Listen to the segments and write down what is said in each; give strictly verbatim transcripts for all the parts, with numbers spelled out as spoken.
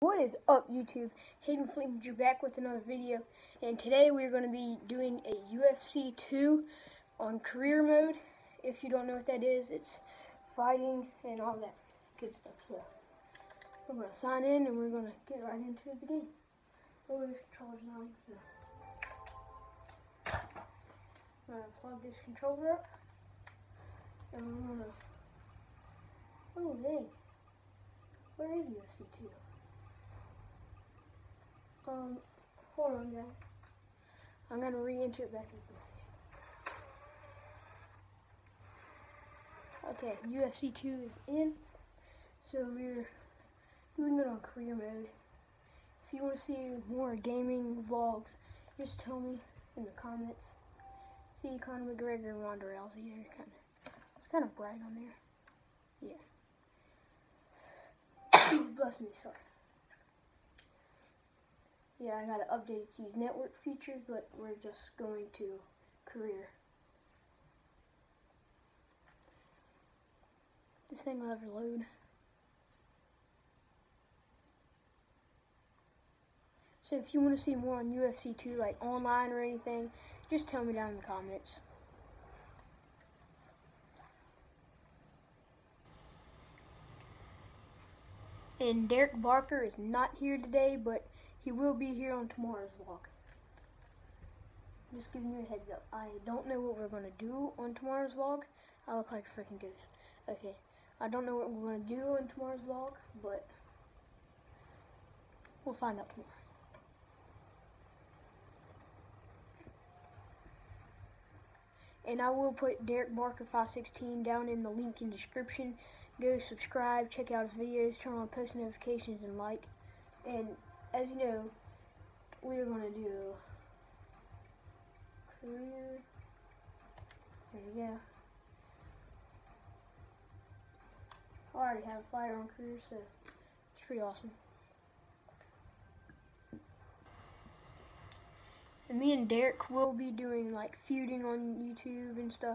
What is up, YouTube? Hayden Fleetwood back with another video, and today we're going to be doing a U F C two on career mode. If you don't know what that is, it's fighting and all that good stuff. So we're going to sign in and we're going to get right into the game. Oh, this controller's not on, so I'm going to plug this controller up, and we're going to, oh dang, where is U F C two? Um, hold on, guys. I'm gonna re-enter it back in. Okay, U F C two is in. So we're doing it on career mode. If you want to see more gaming vlogs, just tell me in the comments. See Conor McGregor and Ronda Rousey there, kind of. It's kind of bright on there. Yeah. Bless me, sorry. Yeah, I gotta update it to use network features, but we're just going to career. This thing will ever load. So if you want to see more on U F C two, like online or anything, just tell me down in the comments. And Derek Barker is not here today, but he will be here on tomorrow's vlog. Just giving you a heads up. I don't know what we're going to do on tomorrow's vlog. I look like a freaking ghost. Okay. I don't know what we're going to do on tomorrow's vlog, but we'll find out tomorrow. And I will put Derek Barker five sixteen down in the link in the description. Go subscribe, check out his videos, turn on post notifications, and like. And as you know, we're going to do career. There you go. I already have a fighter on career, so it's pretty awesome. And me and Derek will be doing like feuding on YouTube and stuff.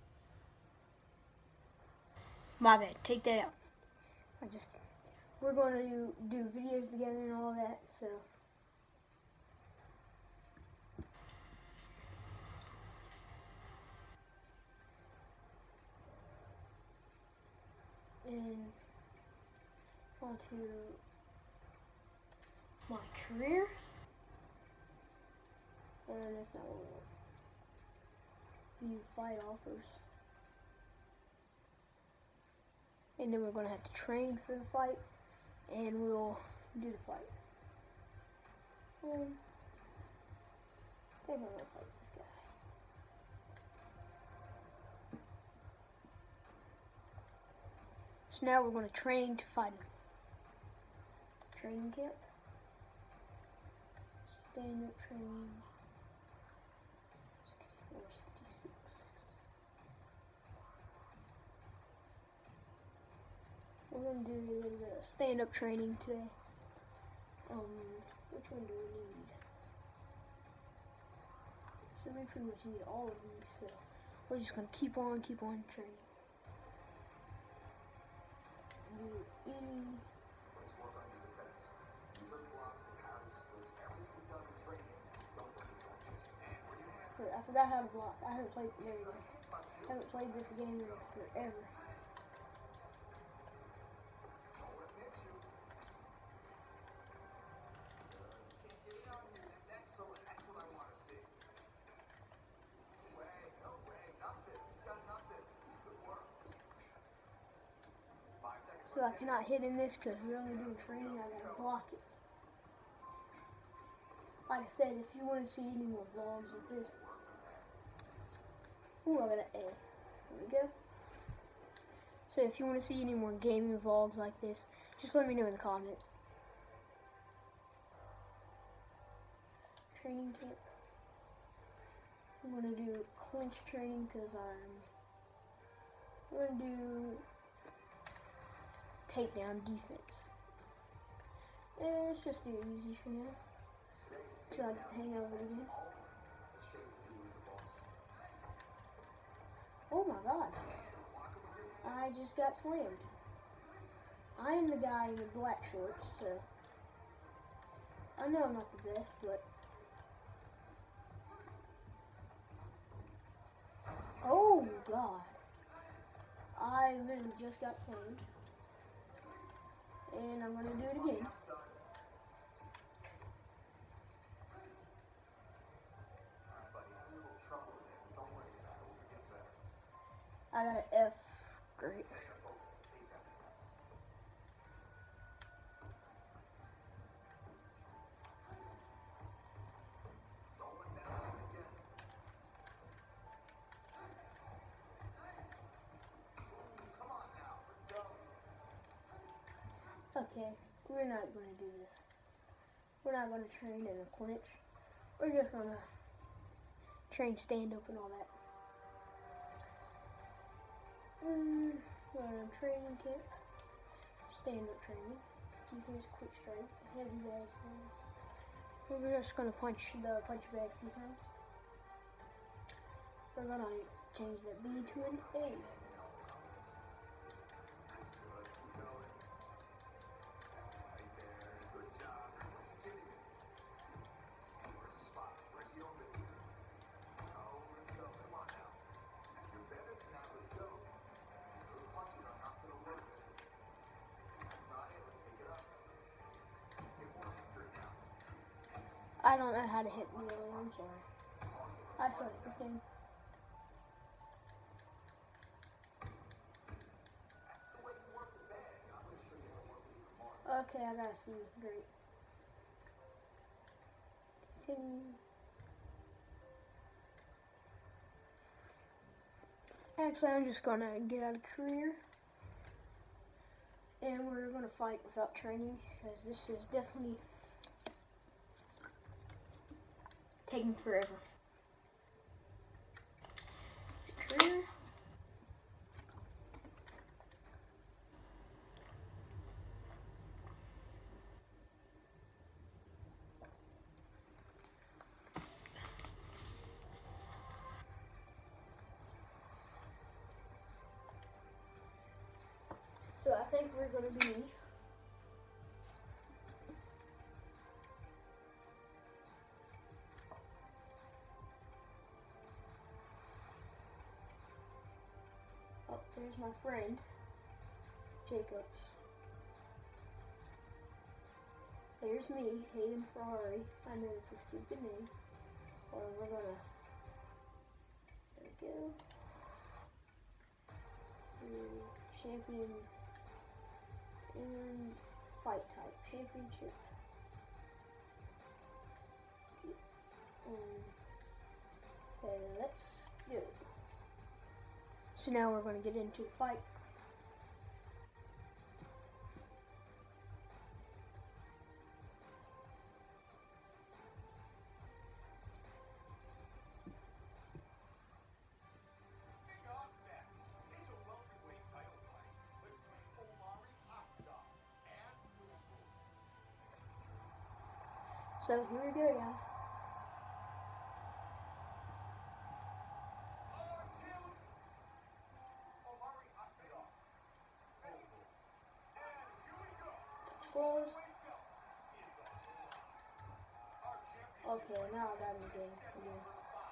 My bad, take that out. I just, we're going to do, do videos together and all that, so. And on to my career. And that's not what we want. View fight offers. And then we're going to have to train for the fight, and we'll do the fight. Um, I think I'm going to fight this guy. So now we're going to train to fight him. Training camp. Stand up training. sixty-four, sixty-six. We're going to do a little bit of stand-up training today. Um, which one do we need? So we pretty much need all of these, so we're just going to keep on, keep on training. Do E. Wait, I forgot how to block. I haven't played, there you go. I haven't played this game in forever. So I cannot hit in this because we're only doing training. I gotta block it. Like I said, if you want to see any more vlogs with this, ooh, I got an A. There we go. So if you want to see any more gaming vlogs like this, just let me know in the comments. Training camp. I'm gonna do clinch training because I'm I'm gonna do takedown defense. And let's just do easy for now. So I get to hang out with it again. Oh my god. I just got slammed. I am the guy in the black shorts, so I know I'm not the best, but oh God, I literally just got saved, and I'm gonna do it again. I got an F. Great. Okay, we're not going to do this. We're not going to train in a clinch. We're just going to train stand up and all that. Um, we're on a training camp. Stand up training. Defense, quick strike, heavy bag things. We're just going to punch the punch bag a few times. We're going to change that B to an A. I don't know how to hit the other one, I'm sorry. I suck at this game. Okay, I gotta see. Great. Continue. Actually, I'm just gonna get out of career. And we're gonna fight without training, because this is definitely taking forever. It's career. So I think we're gonna be oh, there's my friend Jacobs. There's me, Hayden Ferrari. I know it's a stupid name. Or we're gonna there we go. The champion and fight type championship. Um, okay, let's do it. So now we're going to get into the fight. So here we go, guys. Touch close. Okay, now I got him again. again.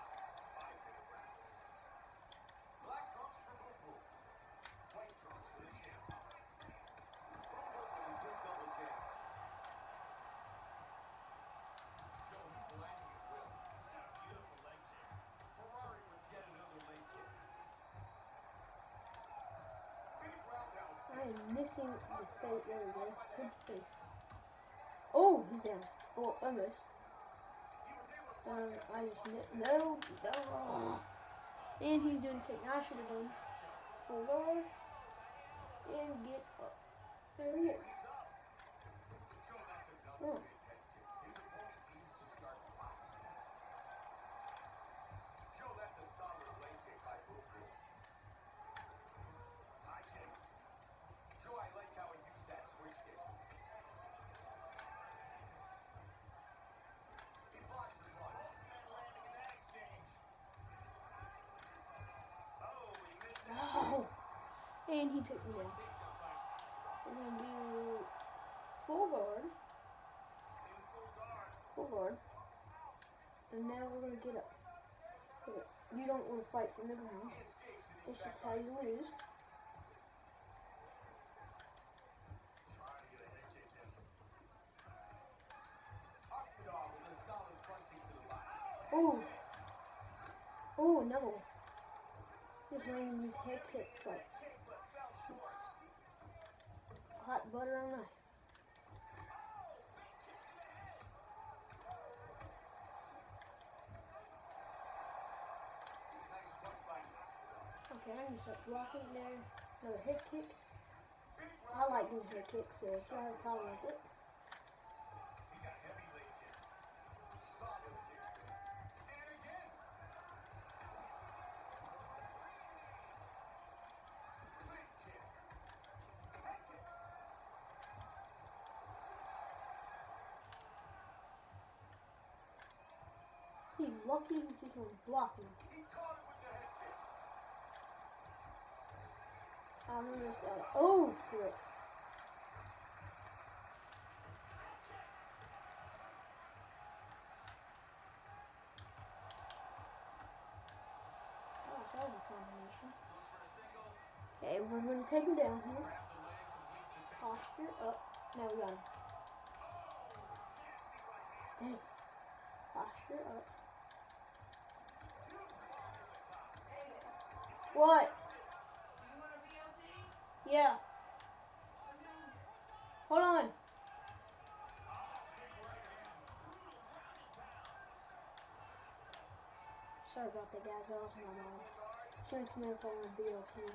I am missing the face. There we go. Good face. Oh, he's down. Oh, almost. Um, I just missed. No, no. And he's doing take. I should have done full guard and get up. There we go. Oh. And he took me down. We're gonna do full guard. now we're going to get up. You don't want to fight from the ground. It's just how you lose. Oh! Oh, another one. Just landing these head kicks like it's hot butter on knife. Okay, I need to start blocking there. Another head kick. I like doing head kicks, so if you have a problem with it. He's lucky he can block me. I'm gonna start. Oh, frick. Oh, that was a combination. Okay, we're gonna take him down here. Posture up. Now we got him. Dang. Posture up. What? Yeah. Hold on. Sorry about that, guys. That was my mom. She wants to know if I want to B L T.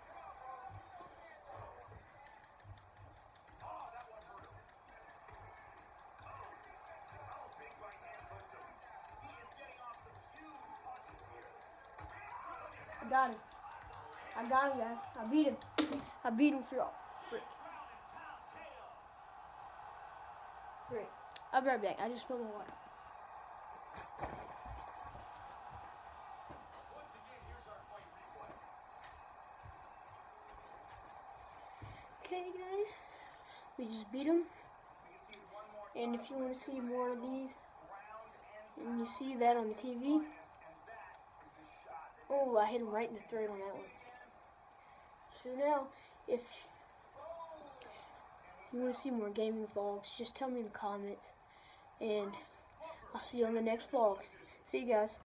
I got him. I got him, guys. I beat him. I beat him for all. Frick. Frick. I'll be right back. I just spilled my water. Okay, guys. We just beat him. And if you want to see more of these, and you see that on the T V. Oh, I hit him right in the throat on that one. So now, if you want to see more gaming vlogs, just tell me in the comments. And I'll see you on the next vlog. See you guys.